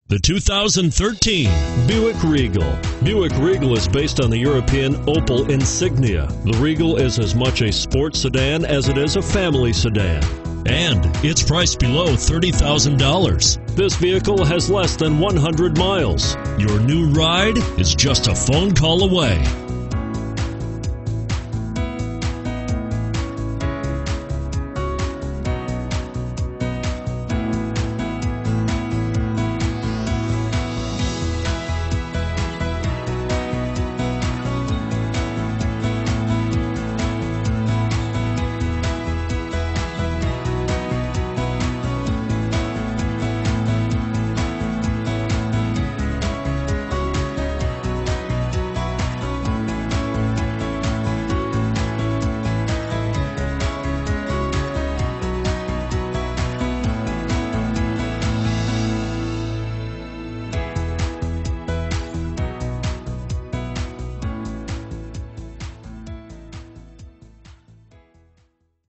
The 2013 Buick Regal. Buick Regal is based on the European Opel Insignia. The Regal is as much a sports sedan as it is a family sedan. And it's priced below $30,000. This vehicle has less than 100 miles. Your new ride is just a phone call away.